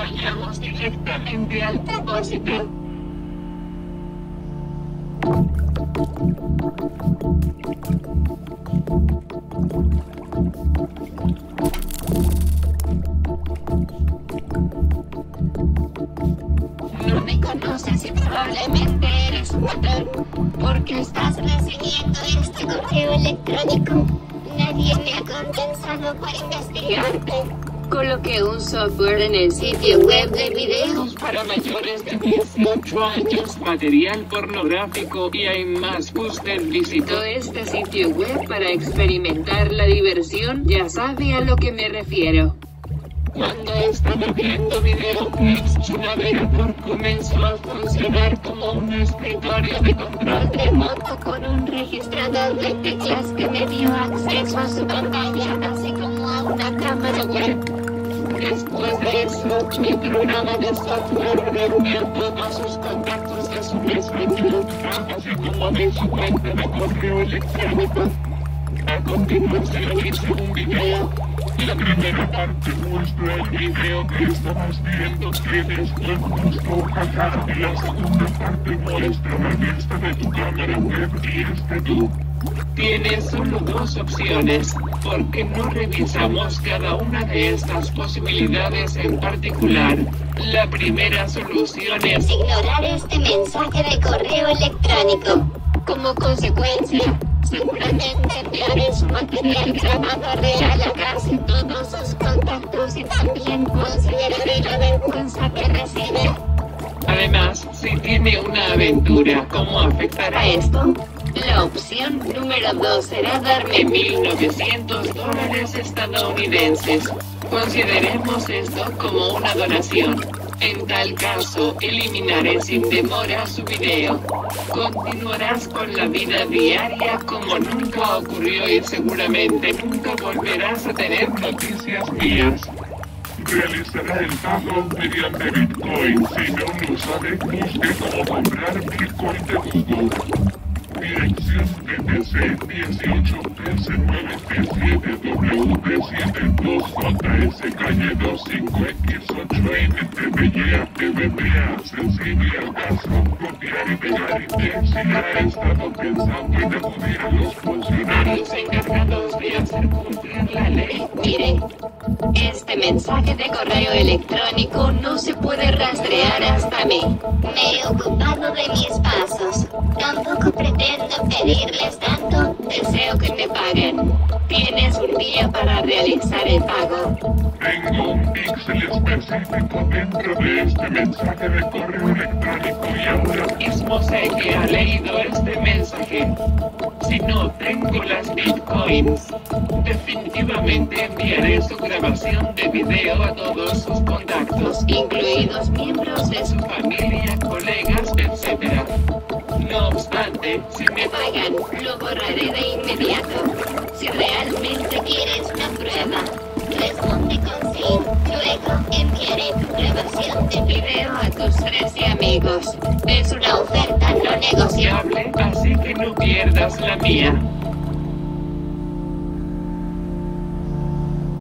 vayamos directamente al propósito. No me conoces y probablemente eres un ladrón, porque estás recibiendo este correo electrónico. Nadie me ha compensado por investigarte. Coloqué un software en el sitio web de videos Para mayores de 18 años, Material pornográfico y hay más. Usted visitó visitó este sitio web para experimentar la diversión, ya sabe a lo que me refiero. cuando estaba viendo videoclips, su navegador comenzó a funcionar como un escritorio de control remoto con un registrador de teclas que me dio acceso a su pantalla, así como a una cámara web. Después de eso, mi programa de software reunió todos sus contactos de su Facebook, así como de su cuenta de correo electrónico. A continuación hice un video. La primera parte muestra el video que estabas viendo que después mostró jaja, y la segunda parte muestra la vista de tu cámara web y tú. Tienes solo dos opciones, porque no revisamos cada una de estas posibilidades en particular. La primera solución es Ignorar este mensaje de correo electrónico. Como consecuencia, seguramente enviaré su material grabado real a casi todos sus contactos y también consideraré la vergüenza que recibe. además, si tiene una aventura, ¿cómo afectará esto? La opción número 2 será darme De $1.900 estadounidenses. Consideremos esto como una donación. En tal caso, eliminaré sin demora su video. Continuarás con la vida diaria como nunca ocurrió y seguramente nunca volverás a tener noticias mías. Realizará el pago mediante Bitcoin. Si no lo sabe, busque cómo comprar Bitcoin de Google. Dirección BTC 18P9P7WP72JS calle 25X8NTBYA PBPA sensible al caso. Copiar y pegar y si ha estado pensando en acudir a los funcionarios Encargados de hacer cumplir la ley. Mire, este mensaje de correo electrónico no se puede rastrear hasta mí. Me he ocupado de mis pasos. Tampoco pretendo pedirles tanto. Deseo que me paguen. Tienes un día para realizar el pago. Tengo un píxel específico dentro de este mensaje de correo electrónico y ahora Mismo sé que ha leído este mensaje. Si no tengo las bitcoins, definitivamente enviaré su grabación de video a todos sus contactos, Incluidos miembros de su familia, colegas, etc. No obstante, si me pagan, lo borraré de inmediato. Si realmente quieres una prueba, responde con sí. Luego enviaré tu grabación de Video a tus 13 amigos. Es una oferta no negociable. así que no pierdas la mía.